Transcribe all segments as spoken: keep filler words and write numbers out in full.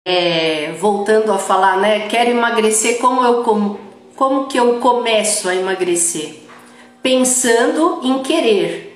É, voltando a falar, né? Quero emagrecer, como eu como, como que eu começo a emagrecer? Pensando em querer.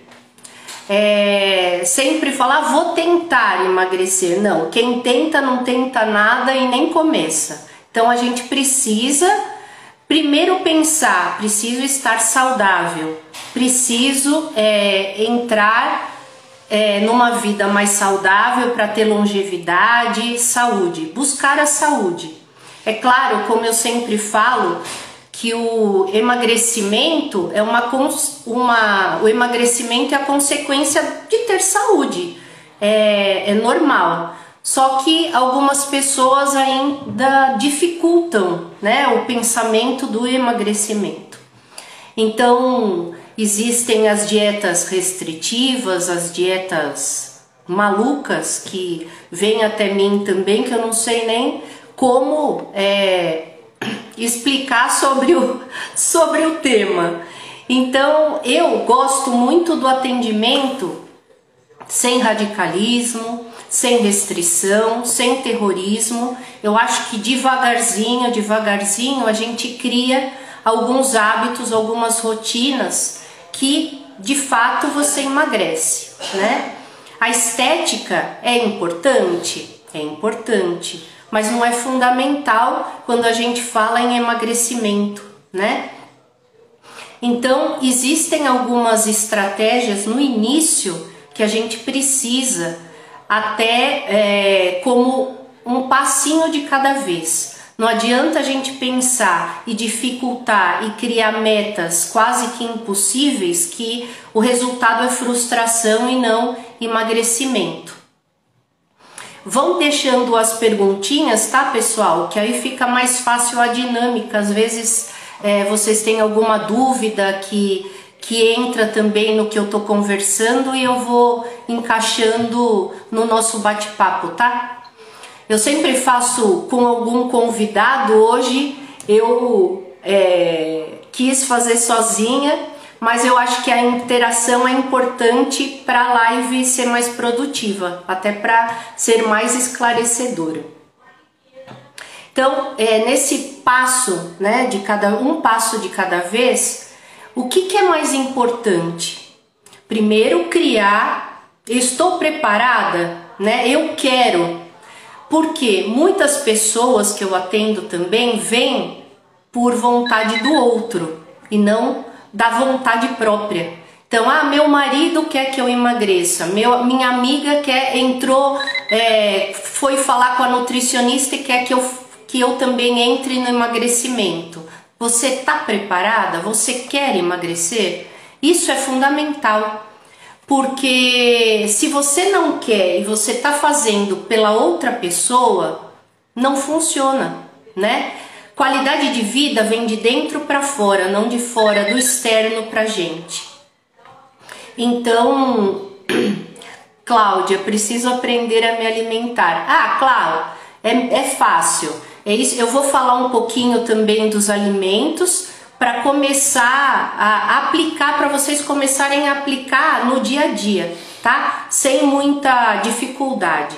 É, sempre falar, vou tentar emagrecer. Não, quem tenta não tenta nada e nem começa. Então a gente precisa primeiro pensar, preciso estar saudável, preciso é, entrar É, numa vida mais saudável para ter longevidade, saúde, buscar a saúde. É claro, como eu sempre falo, que o emagrecimento é uma, uma o emagrecimento é a consequência de ter saúde, é, é normal. Só que algumas pessoas ainda dificultam, né, o pensamento do emagrecimento. Então, existem as dietas restritivas, as dietas malucas que vêm até mim também, que eu não sei nem como é, explicar sobre o, sobre o tema. Então, eu gosto muito do atendimento sem radicalismo, sem restrição, sem terrorismo. Eu acho que devagarzinho, devagarzinho a gente cria alguns hábitos, algumas rotinas que de fato você emagrece, né? A estética é importante? É importante, mas não é fundamental quando a gente fala em emagrecimento, né? Então, existem algumas estratégias no início que a gente precisa, até é, como um passinho de cada vez. Não adianta a gente pensar e dificultar e criar metas quase que impossíveis, que o resultado é frustração e não emagrecimento. Vão deixando as perguntinhas, tá, pessoal? Que aí fica mais fácil a dinâmica. Às vezes é, vocês têm alguma dúvida que, que entra também no que eu tô conversando e eu vou encaixando no nosso bate-papo, tá? Eu sempre faço com algum convidado. Hoje eu é, quis fazer sozinha, mas eu acho que a interação é importante para a live ser mais produtiva, até para ser mais esclarecedora. Então, é, nesse passo, né, de cada um passo de cada vez, o que, que é mais importante? Primeiro, criar. Estou preparada, né? Eu quero. Porque muitas pessoas que eu atendo também vêm por vontade do outro e não da vontade própria. Então, ah, meu marido quer que eu emagreça, meu, minha amiga quer, entrou, é, foi falar com a nutricionista e quer que eu, que eu também entre no emagrecimento. Você está preparada? Você quer emagrecer? Isso é fundamental. Porque se você não quer e você está fazendo pela outra pessoa, não funciona, né? Qualidade de vida vem de dentro para fora, não de fora, do externo para gente. Então, Cláudia, preciso aprender a me alimentar. Ah, Cláudia, é, é fácil. É isso. Eu vou falar um pouquinho também dos alimentos, para começar a aplicar, para vocês começarem a aplicar no dia a dia, tá? Sem muita dificuldade.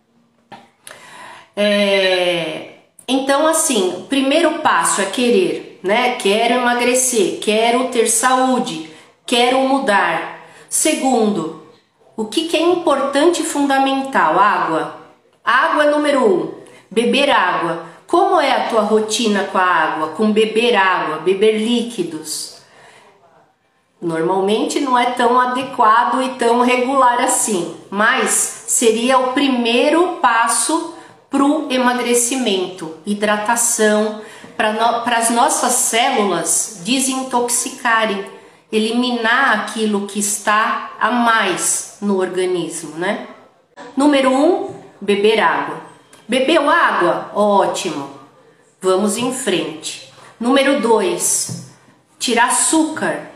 É... Então, assim, o primeiro passo é querer, né? Quero emagrecer, quero ter saúde, quero mudar. Segundo, o que, que é importante e fundamental? Água. Água é número um. Beber água. Como é a tua rotina com a água, com beber água, beber líquidos? Normalmente não é tão adequado e tão regular assim, mas seria o primeiro passo para o emagrecimento, hidratação, para no, as nossas células desintoxicarem, eliminar aquilo que está a mais no organismo, né? Número um, beber água. Bebeu água? Ótimo. Vamos em frente. Número dois, tirar açúcar.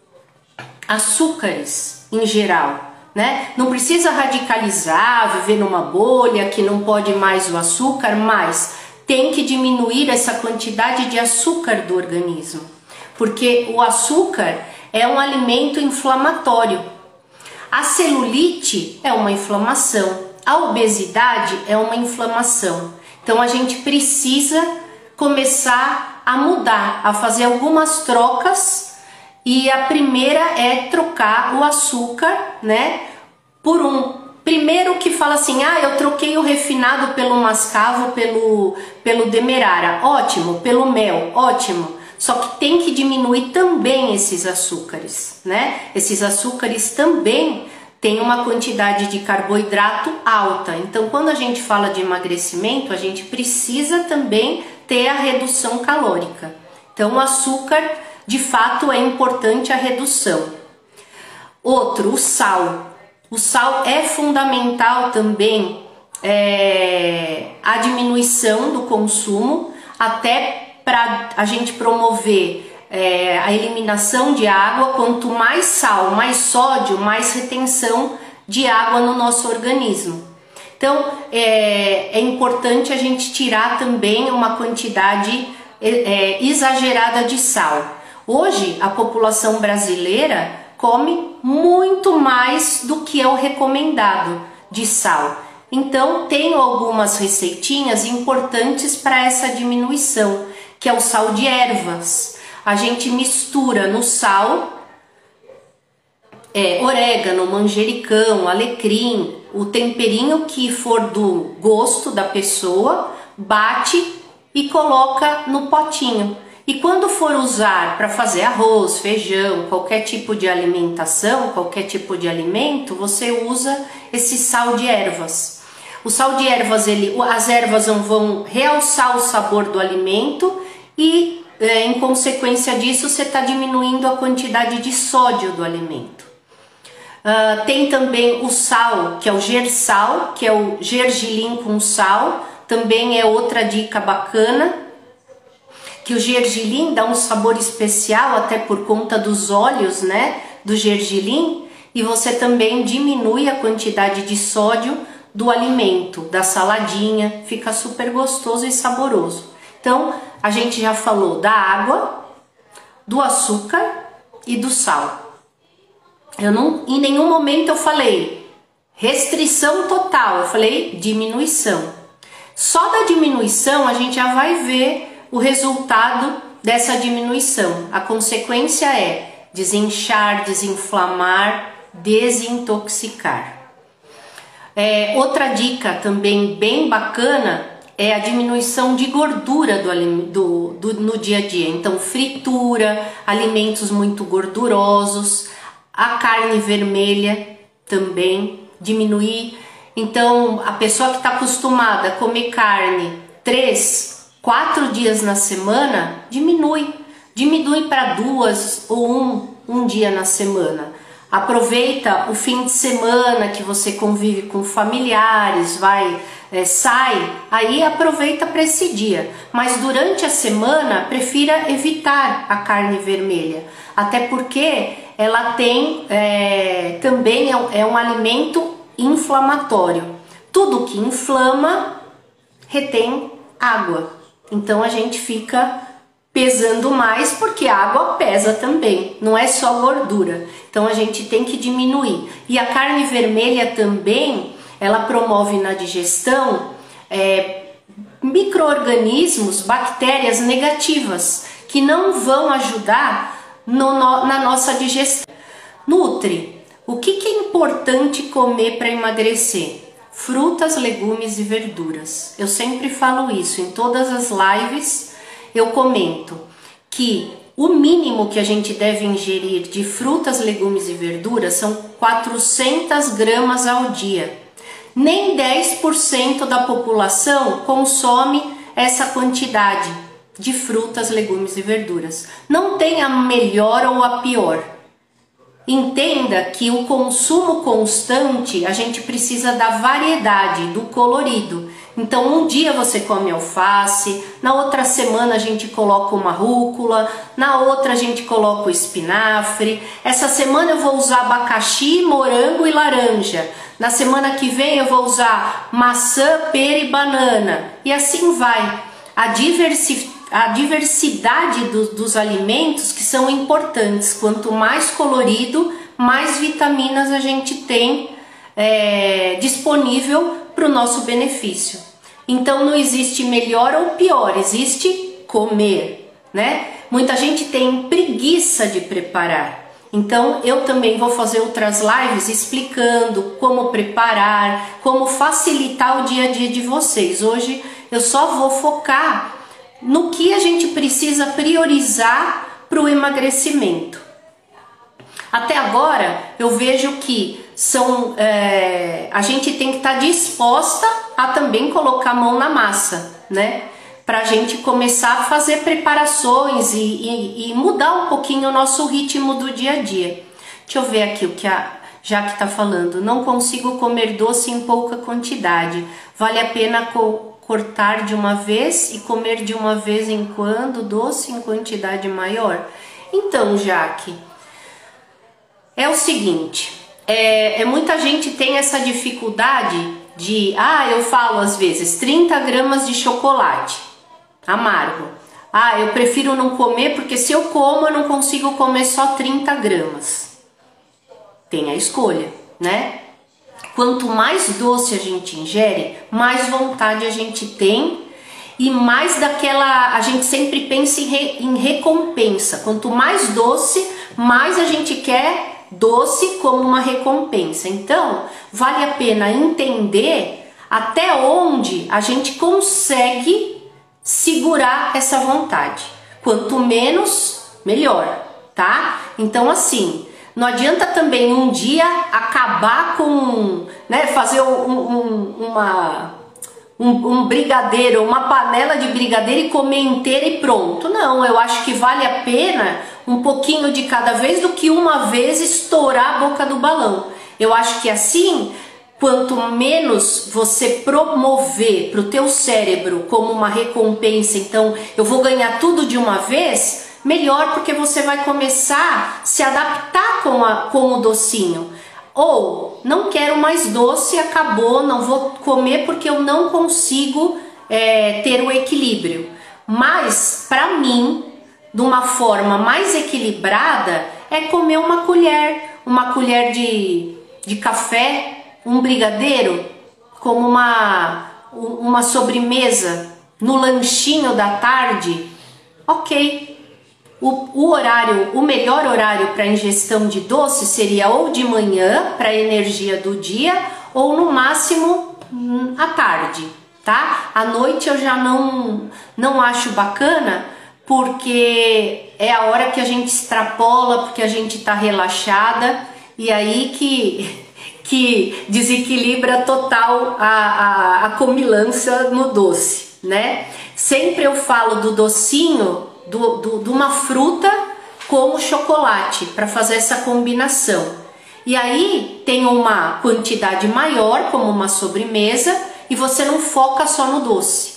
Açúcares em geral, né? Não precisa radicalizar, viver numa bolha que não pode mais o açúcar, mas tem que diminuir essa quantidade de açúcar do organismo. Porque o açúcar é um alimento inflamatório. A celulite é uma inflamação. a obesidade é uma inflamação. Então a gente precisa começar a mudar, a fazer algumas trocas, e a primeira é trocar o açúcar, né, por um primeiro que fala assim: ah, eu troquei o refinado pelo mascavo, pelo, pelo demerara, ótimo, pelo mel, ótimo. Só que tem que diminuir também esses açúcares, né? Esses açúcares também têm uma quantidade de carboidrato alta. Então, quando a gente fala de emagrecimento, a gente precisa também ter a redução calórica. Então, o açúcar, de fato, é importante a redução. Outro, o sal. O sal é fundamental também, é, a diminuição do consumo, até para a gente promover é, a eliminação de água. Quanto mais sal, mais sódio, mais retenção de água no nosso organismo. Então é, é importante a gente tirar também uma quantidade é, exagerada de sal. Hoje a população brasileira come muito mais do que é o recomendado de sal. Então tenho algumas receitinhas importantes para essa diminuição, que é o sal de ervas. A gente mistura no sal é, orégano, manjericão, alecrim, o temperinho que for do gosto da pessoa, bate e coloca no potinho. E quando for usar para fazer arroz, feijão, qualquer tipo de alimentação, qualquer tipo de alimento, você usa esse sal de ervas. O sal de ervas, ele, as ervas vão realçar o sabor do alimento e, é, em consequência disso, você está diminuindo a quantidade de sódio do alimento. Uh, tem também o sal, que é o gersal, que é o gergelim com sal, também é outra dica bacana. Que o gergelim dá um sabor especial, até por conta dos óleos, né, do gergelim, e você também diminui a quantidade de sódio do alimento, da saladinha, fica super gostoso e saboroso. Então, a gente já falou da água, do açúcar e do sal. Eu não, em nenhum momento eu falei restrição total, eu falei diminuição. Só da diminuição a gente já vai ver o resultado dessa diminuição. A consequência é desinchar, desinflamar, desintoxicar. É, outra dica também bem bacana é a diminuição de gordura do, do, do, no dia a dia. Então, fritura, alimentos muito gordurosos, a carne vermelha também, diminuir. Então, a pessoa que está acostumada a comer carne três, quatro dias na semana, diminui. Diminui para duas ou um, um dia na semana. Aproveita o fim de semana que você convive com familiares, vai, é, sai, aí aproveita para esse dia. Mas durante a semana, prefira evitar a carne vermelha. Até porque ela tem, é, também é, é um alimento inflamatório. Tudo que inflama retém água. Então a gente fica pesando mais, porque a água pesa também, não é só gordura. Então a gente tem que diminuir. E a carne vermelha também, ela promove na digestão é, micro-organismos, bactérias negativas, que não vão ajudar no, no, na nossa digestão. Nutri, o que, que é importante comer para emagrecer? Frutas, legumes e verduras. Eu sempre falo isso, em todas as lives eu comento que o mínimo que a gente deve ingerir de frutas, legumes e verduras são quatrocentas gramas ao dia. Nem dez por cento da população consome essa quantidade de frutas, legumes e verduras. Não tem a melhor ou a pior. Entenda que o consumo constante, a gente precisa da variedade, do colorido. Então um dia você come alface, na outra semana a gente coloca uma rúcula, na outra a gente coloca o espinafre, essa semana eu vou usar abacaxi, morango e laranja, na semana que vem eu vou usar maçã, pera e banana, e assim vai. A diversidade a diversidade do, dos alimentos que são importantes. Quanto mais colorido, mais vitaminas a gente tem é, disponível para o nosso benefício. Então não existe melhor ou pior, existe comer, né? Muita gente tem preguiça de preparar. Então eu também vou fazer outras lives explicando como preparar, como facilitar o dia a dia de vocês. Hoje eu só vou focar no que a gente precisa priorizar para o emagrecimento. Até agora eu vejo que são, é, a gente tem que estar disposta a também colocar a mão na massa, né? Para a gente começar a fazer preparações e, e, e mudar um pouquinho o nosso ritmo do dia a dia. Deixa eu ver aqui o que a Jaque está falando. Não consigo comer doce em pouca quantidade. Vale a pena co cortar de uma vez e comer de uma vez em quando doce em quantidade maior? Então, Jaque, é o seguinte, é, é, muita gente tem essa dificuldade de, ah, eu falo às vezes trinta gramas de chocolate amargo. Ah, eu prefiro não comer porque se eu como eu não consigo comer só trinta gramas. Tem a escolha, né? Quanto mais doce a gente ingere, mais vontade a gente tem e mais daquela, a gente sempre pensa em, re, em recompensa. Quanto mais doce, mais a gente quer doce como uma recompensa. Então, vale a pena entender até onde a gente consegue segurar essa vontade. Quanto menos, melhor, tá? Então, assim, não adianta também um dia acabar com, né, fazer um, um, uma, um, um brigadeiro, uma panela de brigadeiro e comer inteira e pronto. Não, eu acho que vale a pena um pouquinho de cada vez do que uma vez estourar a boca do balão. Eu acho que assim, quanto menos você promover para o teu cérebro como uma recompensa, então eu vou ganhar tudo de uma vez, melhor, porque você vai começar a se adaptar com, a, com o docinho. Ou, não quero mais doce, acabou, não vou comer porque eu não consigo é, ter o equilíbrio. Mas, para mim, de uma forma mais equilibrada, é comer uma colher, uma colher de, de café, um brigadeiro, como uma, uma sobremesa no lanchinho da tarde. Ok. O, o horário, o melhor horário para ingestão de doce seria ou de manhã, para a energia do dia, ou no máximo hum, à tarde, tá? À noite eu já não, não acho bacana, porque é a hora que a gente extrapola, porque a gente tá relaxada, e aí que, que desequilibra total a, a, a comilança no doce, né? Sempre eu falo do docinho, do, do, de uma fruta com o chocolate, para fazer essa combinação. E aí tem uma quantidade maior, como uma sobremesa, e você não foca só no doce.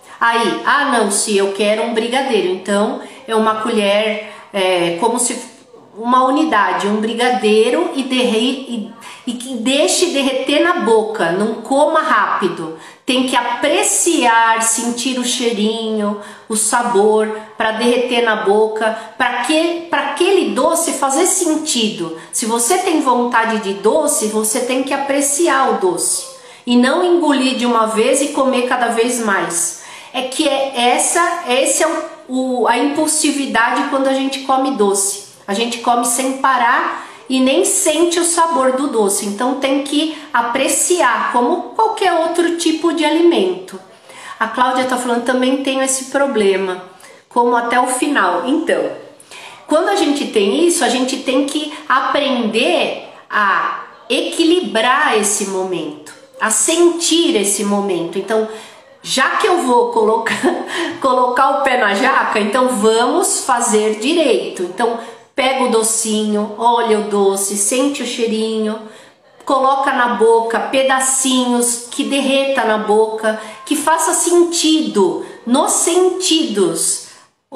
Aí, ah não, se eu quero um brigadeiro, então é uma colher, é, como se uma unidade, um brigadeiro e, derre, e, e que deixe derreter na boca, não coma rápido. Tem que apreciar, sentir o cheirinho, o sabor, para derreter na boca, para que, para aquele doce fazer sentido. Se você tem vontade de doce, você tem que apreciar o doce e não engolir de uma vez e comer cada vez mais. É que é essa, essa é o, o, a impulsividade quando a gente come doce. A gente come sem parar e nem sente o sabor do doce. Então tem que apreciar como qualquer outro tipo de alimento. A Cláudia está falando, também tenho esse problema, como até o final. Então, quando a gente tem isso, a gente tem que aprender a equilibrar esse momento, a sentir esse momento. Então, já que eu vou colocar, colocar o pé na jaca, então vamos fazer direito. Então, pega o docinho, olha o doce, sente o cheirinho, coloca na boca pedacinhos que derreta na boca, que faça sentido nos sentidos,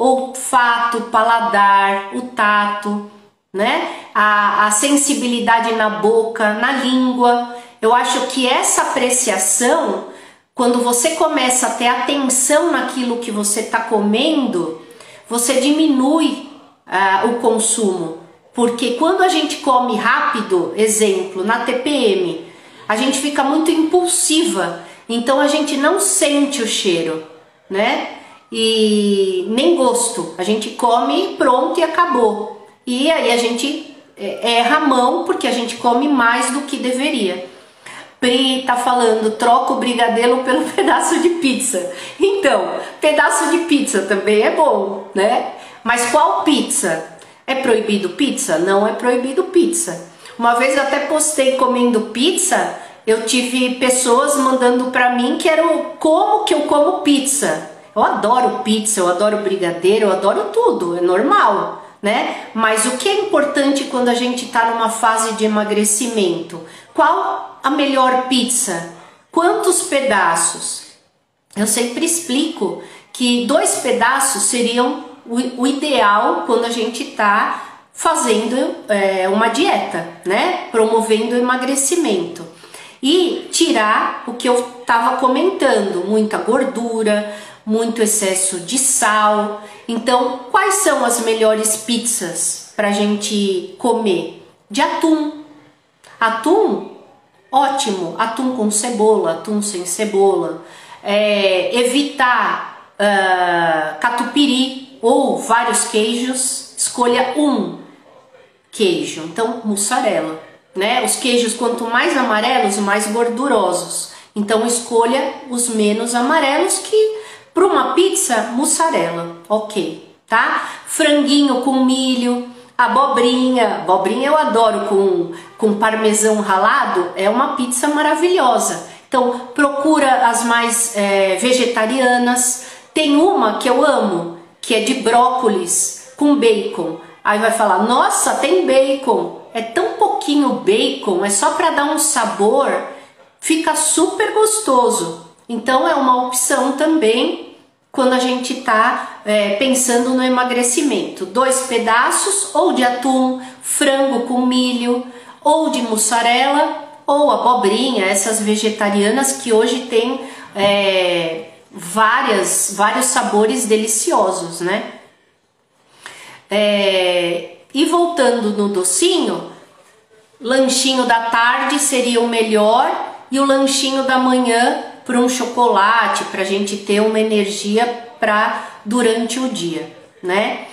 olfato, paladar, o tato, né? A, a sensibilidade na boca, na língua. Eu acho que essa apreciação, quando você começa a ter atenção naquilo que você está comendo, você diminui Uh, o consumo, porque quando a gente come rápido, exemplo, na T P M, a gente fica muito impulsiva, então a gente não sente o cheiro, né? E nem gosto, a gente come pronto e acabou. E aí a gente erra a mão porque a gente come mais do que deveria. Pri tá falando, troca o brigadeiro pelo pedaço de pizza. Então, pedaço de pizza também é bom, né? Mas qual pizza? É proibido pizza? Não é proibido pizza. Uma vez eu até postei comendo pizza, eu tive pessoas mandando pra mim que era o como que eu como pizza. Eu adoro pizza, eu adoro brigadeiro, eu adoro tudo, é normal, né? Mas o que é importante quando a gente tá numa fase de emagrecimento? Qual a melhor pizza? Quantos pedaços? Eu sempre explico que dois pedaços seriam o, o ideal quando a gente tá fazendo é, uma dieta, né? Promovendo o emagrecimento. E tirar o que eu estava comentando, muita gordura, muito excesso de sal. Então, quais são as melhores pizzas para a gente comer? De atum. Atum, ótimo. Atum com cebola, atum sem cebola. É, evitar uh, catupiry ou vários queijos. Escolha um queijo. Então, mussarela, né? Os queijos, quanto mais amarelos, mais gordurosos. Então, escolha os menos amarelos, que para uma pizza, mussarela, ok, tá? Franguinho com milho, abobrinha, abobrinha eu adoro com, com parmesão ralado, é uma pizza maravilhosa. Então, procura as mais é, vegetarianas. Tem uma que eu amo, que é de brócolis com bacon. Aí vai falar, nossa, tem bacon. É tão pouquinho bacon, é só para dar um sabor, fica super gostoso. Então é uma opção também quando a gente está é, pensando no emagrecimento. Dois pedaços, ou de atum, frango com milho, ou de mussarela, ou abobrinha, essas vegetarianas que hoje tem é, várias, vários sabores deliciosos, né? É, e voltando no docinho, lanchinho da tarde seria o melhor e o lanchinho da manhã para um chocolate, para a gente ter uma energia para durante o dia, né?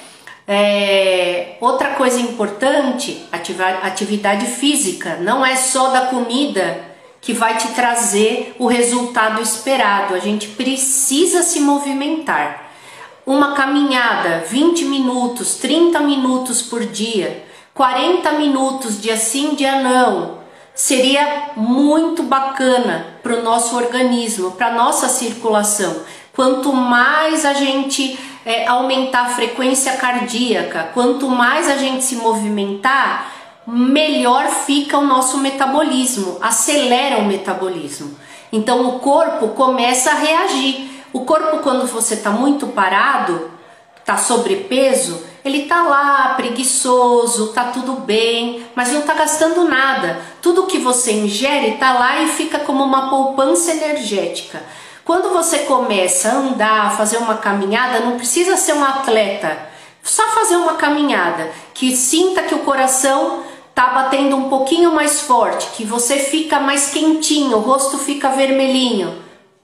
É, outra coisa importante, ativar, atividade física. Não é só da comida que vai te trazer o resultado esperado. A gente precisa se movimentar. Uma caminhada, vinte minutos, trinta minutos por dia, quarenta minutos, dia sim, dia não, seria muito bacana para o nosso organismo, para a nossa circulação. Quanto mais a gente é, aumentar a frequência cardíaca, quanto mais a gente se movimentar, melhor fica o nosso metabolismo, acelera o metabolismo. Então o corpo começa a reagir. O corpo, quando você está muito parado, está sobrepeso, ele está lá preguiçoso, está tudo bem, mas não está gastando nada. Tudo que você ingere está lá e fica como uma poupança energética. Quando você começa a andar, a fazer uma caminhada, não precisa ser um atleta, só fazer uma caminhada, que sinta que o coração está batendo um pouquinho mais forte, que você fica mais quentinho, o rosto fica vermelhinho.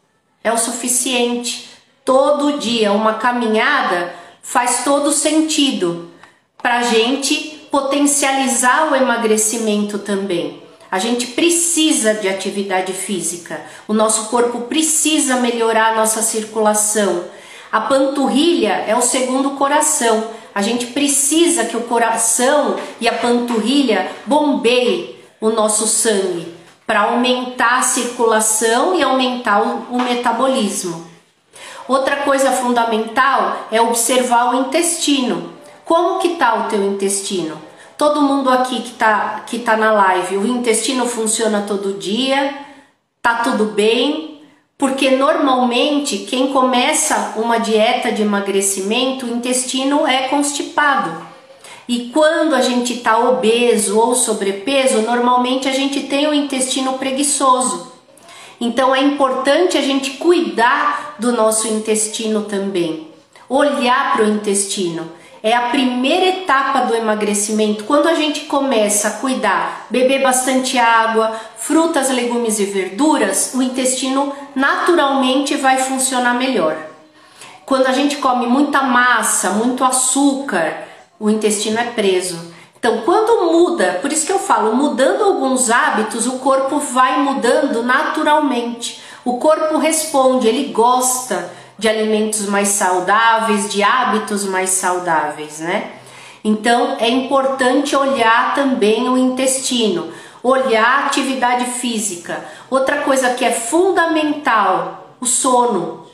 É o suficiente. Todo dia uma caminhada faz todo sentido para a gente potencializar o emagrecimento também. A gente precisa de atividade física. O nosso corpo precisa melhorar a nossa circulação. A panturrilha é o segundo coração. A gente precisa que o coração e a panturrilha bombeiem o nosso sangue para aumentar a circulação e aumentar o, o metabolismo. Outra coisa fundamental é observar o intestino. Como que tá o teu intestino? Todo mundo aqui que tá, que tá na live, o intestino funciona todo dia? Tá tudo bem? Porque normalmente quem começa uma dieta de emagrecimento, o intestino é constipado. E quando a gente está obeso ou sobrepeso, normalmente a gente tem o intestino preguiçoso. Então é importante a gente cuidar do nosso intestino também. Olhar para o intestino. É a primeira etapa do emagrecimento. Quando a gente começa a cuidar, beber bastante água, frutas, legumes e verduras, o intestino naturalmente vai funcionar melhor. Quando a gente come muita massa, muito açúcar, o intestino é preso. Então, quando muda, por isso que eu falo, mudando alguns hábitos, o corpo vai mudando naturalmente. O corpo responde, ele gosta de alimentos mais saudáveis, de hábitos mais saudáveis, né? Então, é importante olhar também o intestino, olhar a atividade física. Outra coisa que é fundamental, o sono.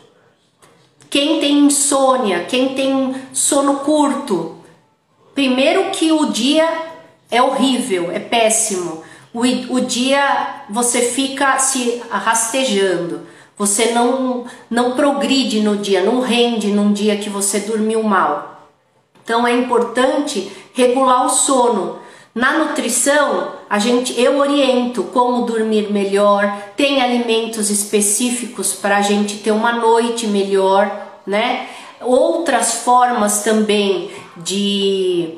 Quem tem insônia, quem tem sono curto, primeiro que o dia é horrível, é péssimo. O, o dia você fica se rastejando, você não, não progride no dia, não rende num dia que você dormiu mal. Então é importante regular o sono. Na nutrição, a gente, eu oriento como dormir melhor, tem alimentos específicos para a gente ter uma noite melhor, né? Outras formas também de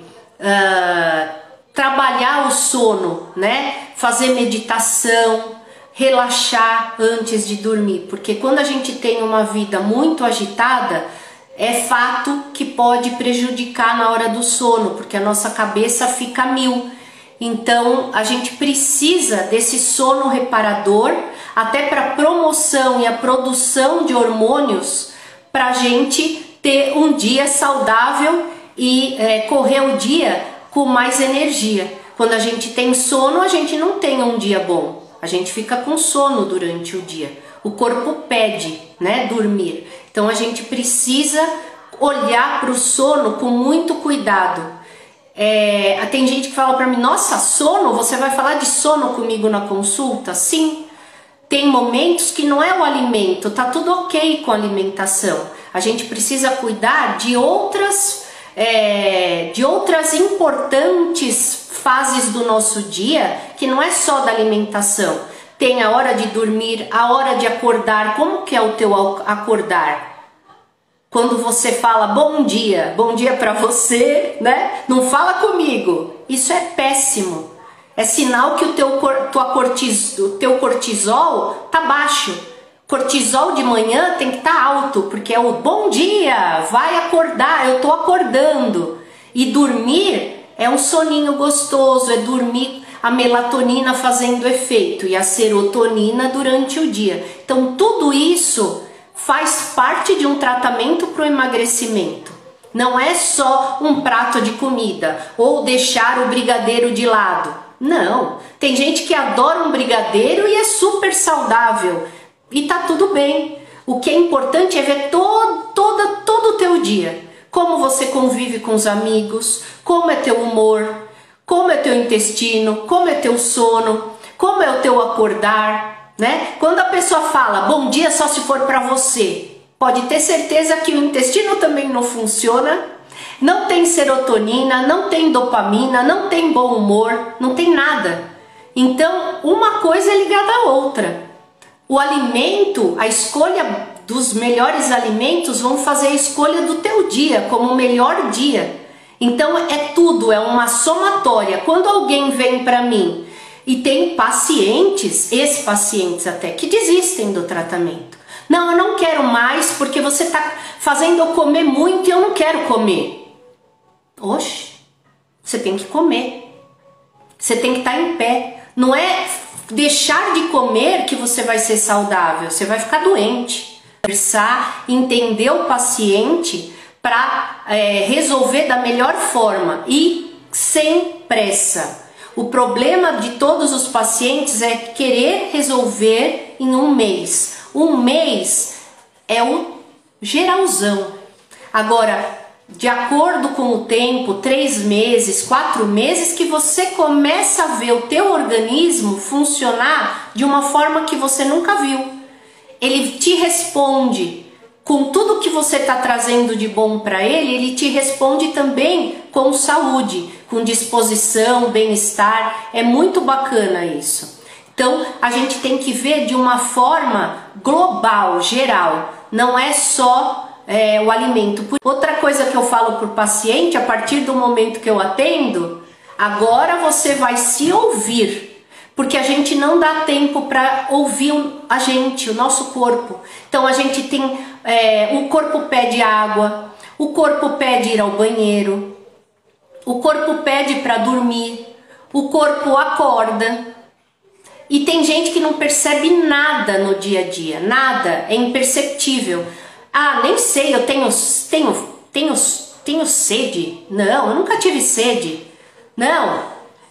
uh, trabalhar o sono, né? Fazer meditação, relaxar antes de dormir, porque quando a gente tem uma vida muito agitada, é fato que pode prejudicar na hora do sono, porque a nossa cabeça fica a mil. Então a gente precisa desse sono reparador, até para a promoção e a produção de hormônios, para a gente ter um dia saudável e é, correr o dia com mais energia. Quando a gente tem sono, a gente não tem um dia bom. A gente fica com sono durante o dia. O corpo pede, né, dormir. Então a gente precisa olhar para o sono com muito cuidado. É, tem gente que fala para mim, nossa, sono? Você vai falar de sono comigo na consulta? Sim. Tem momentos que não é o alimento, tá tudo ok com a alimentação. A gente precisa cuidar de outras, é, de outras importantes fases do nosso dia, que não é só da alimentação. Tem a hora de dormir, a hora de acordar. Como que é o teu acordar? Quando você fala bom dia, bom dia para você, né? Não fala comigo. Isso é péssimo. É sinal que o teu, tua cortis, o teu cortisol tá baixo. Cortisol de manhã tem que estar tá alto, porque é o bom dia, vai acordar, eu tô acordando. E dormir é um soninho gostoso, é dormir a melatonina fazendo efeito e a serotonina durante o dia. Então tudo isso faz parte de um tratamento para o emagrecimento. Não é só um prato de comida ou deixar o brigadeiro de lado. Não, tem gente que adora um brigadeiro e é super saudável e tá tudo bem. O que é importante é ver todo, todo, todo o teu dia. Como você convive com os amigos, como é teu humor, como é teu intestino, como é teu sono, como é o teu acordar, né? Quando a pessoa fala bom dia só se for para você, pode ter certeza que o intestino também não funciona, não tem serotonina, não tem dopamina, não tem bom humor, não tem nada. Então, uma coisa é ligada à outra. O alimento, a escolha dos melhores alimentos vão fazer a escolha do teu dia como o melhor dia. Então é tudo, é uma somatória. Quando alguém vem para mim e tem pacientes, ex-pacientes até, que desistem do tratamento. Não, eu não quero mais porque você está fazendo eu comer muito e eu não quero comer. Oxe, você tem que comer. Você tem que estar em pé. Não é deixar de comer que você vai ser saudável, você vai ficar doente. Conversar, entender o paciente para é, resolver da melhor forma e sem pressa. O problema de todos os pacientes é querer resolver em um mês. Um mês é o geralzão. Agora, de acordo com o tempo, três meses, quatro meses, que você começa a ver o teu organismo funcionar de uma forma que você nunca viu. Ele te responde com tudo que você está trazendo de bom para ele, ele te responde também com saúde, com disposição, bem-estar. É muito bacana isso. Então, a gente tem que ver de uma forma global, geral. Não é só é, o alimento. Outra coisa que eu falo para o paciente, a partir do momento que eu atendo, agora você vai se ouvir, porque a gente não dá tempo para ouvir a gente, o nosso corpo. Então a gente tem, é, o corpo pede água, o corpo pede ir ao banheiro, o corpo pede para dormir, o corpo acorda. E tem gente que não percebe nada no dia a dia, nada, é imperceptível. Ah, nem sei, eu tenho, tenho, tenho, tenho sede. Não, eu nunca tive sede. Não,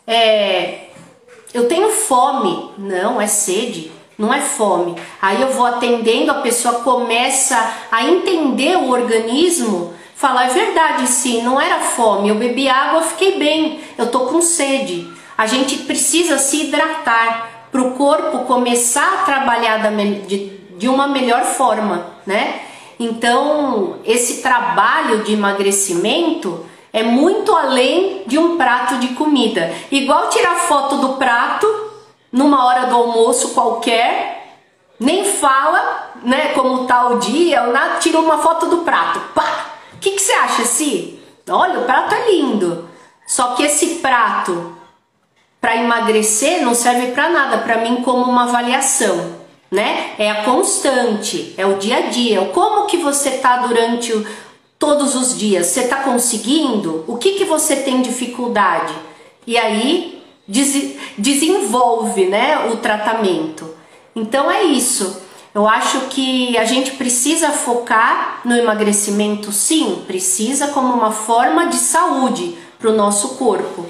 é, eu tenho fome. Não, é sede, não é fome. Aí eu vou atendendo, a pessoa começa a entender o organismo, fala, é verdade, sim, não era fome, eu bebi água, fiquei bem, eu tô com sede. A gente precisa se hidratar para o corpo começar a trabalhar da, de, de uma melhor forma, né? Então, esse trabalho de emagrecimento é muito além de um prato de comida. Igual tirar foto do prato numa hora do almoço qualquer, nem fala, né, como tá o dia, ou nada, tira uma foto do prato. Pá! O que, que você acha, assim? Olha, o prato é lindo. Só que esse prato para emagrecer não serve para nada, para mim, como uma avaliação, né? É a constante, é o dia a dia, como que você tá durante o, todos os dias, você tá conseguindo? O que que você tem dificuldade? E aí des, desenvolve, né, o tratamento. Então é isso. Eu acho que a gente precisa focar no emagrecimento, sim, precisa, como uma forma de saúde para o nosso corpo,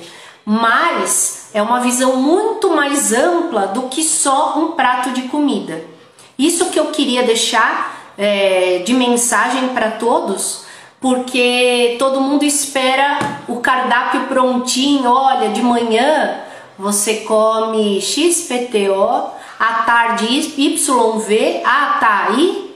mas é uma visão muito mais ampla do que só um prato de comida. Isso que eu queria deixar é, de mensagem para todos, porque todo mundo espera o cardápio prontinho. Olha, de manhã você come X P T O, à tarde Y V, ah tá, aí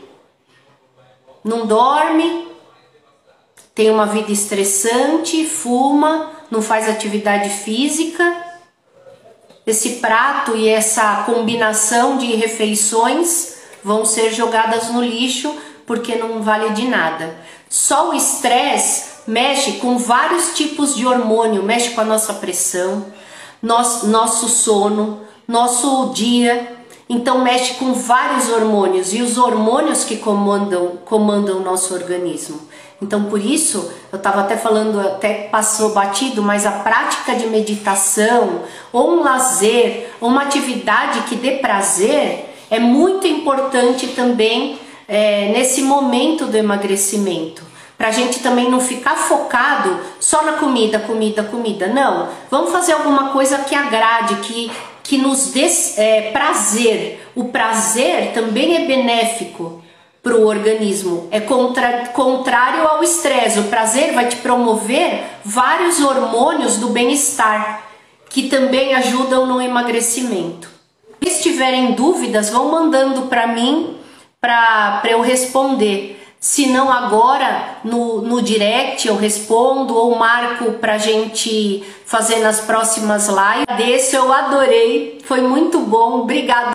não dorme, tem uma vida estressante, fuma, não faz atividade física. Esse prato e essa combinação de refeições vão ser jogadas no lixo porque não vale de nada. Só o estresse mexe com vários tipos de hormônio, mexe com a nossa pressão, nosso, nosso sono, nosso dia. Então mexe com vários hormônios, e os hormônios que comandam, comandam o nosso organismo. Então por isso, eu estava até falando, até passou batido, mas a prática de meditação, ou um lazer, ou uma atividade que dê prazer, é muito importante também é, nesse momento do emagrecimento. Para a gente também não ficar focado só na comida, comida, comida. Não, vamos fazer alguma coisa que agrade, que, que nos dê é, prazer. O prazer também é benéfico para o organismo, é contra, contrário ao estresse. O prazer vai te promover vários hormônios do bem-estar, que também ajudam no emagrecimento. Se tiverem dúvidas, vão mandando para mim, para eu responder. Se não agora, no, no direct eu respondo ou marco pra gente fazer nas próximas lives. Desse eu adorei, foi muito bom, obrigada.